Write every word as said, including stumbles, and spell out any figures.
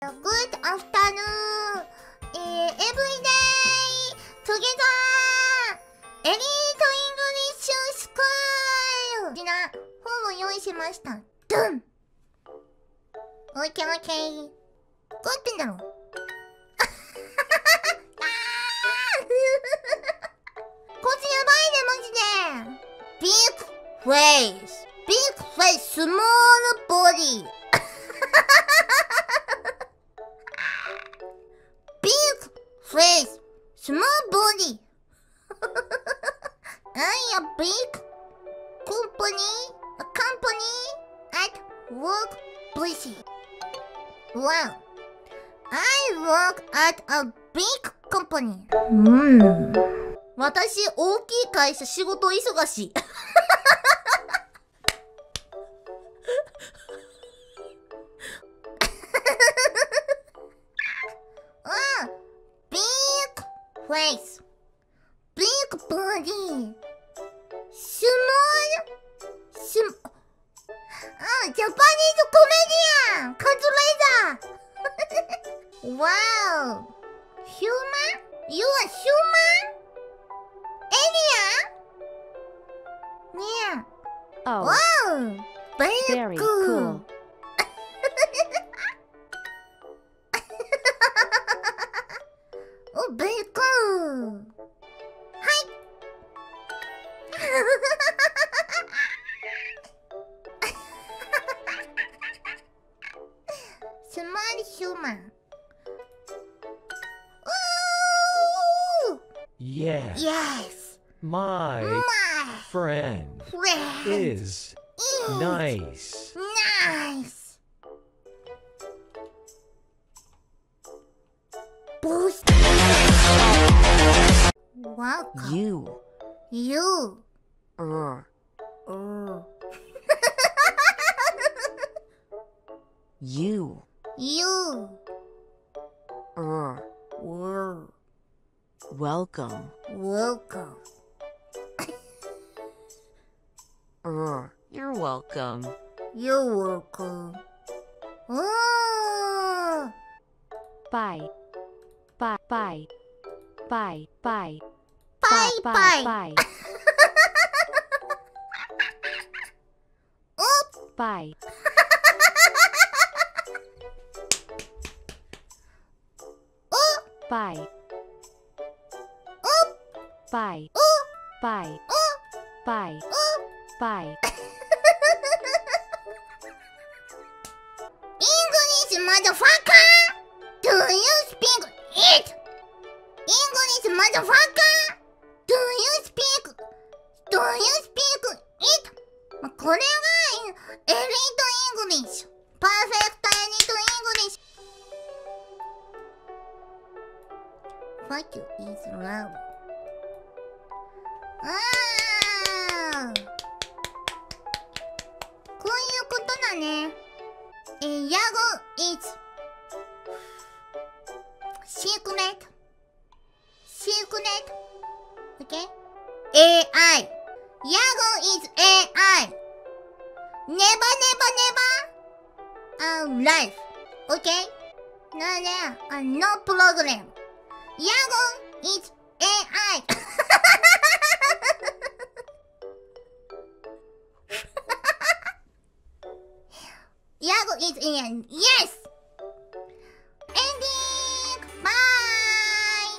Good afternoon! えー、everyday together! エリートイングリッシュスクール！こちら、本を用意しました。ドン！オッケーオッケー。どうやってんだろうこっちやばいね、マジで。Big face! Big face! Small body! Big face! Small body! I a big company, a company at work place. Wow! I work at a big company. うん。私、大きい会社、仕事忙しい。あ、big face, big body, small, sm あ、ジャパニーズコメディアンカズレーザー Wow! Human? You are human? Alien? Yeah. Oh. Wow! Very, very cool. cool. Oh, very cool. Hi. Small human. Ooh! Yes. Yes. My, My friend, friend is is nice. nice. Boost. Welcome. You. You. Er. Oh. You. You. Er. Whoa. Welcome. Welcome. Er. You're welcome. You're welcome. Oh. Bye. Bye. Bye. Bye. Bye. Bye bye. Bye. Oh. Bye. Oh. Bye. Oh. Bye. Oh. Bye. Oh. Bye. Oh. Bye. English motherfucker! Do you speak it? English motherfucker! Do you speak? Do you speak it? まあ、これがエリートイングリッシュ。パーフェクトエリートイングリッシュ。What is love? ああ。こういうことだね。えー、ヤゴ is secret secret okay エーアイ ヤゴ is エーアイ never never never a life okay なねあ no problem ヤゴ is エーアイヤゴ is エーアイ yes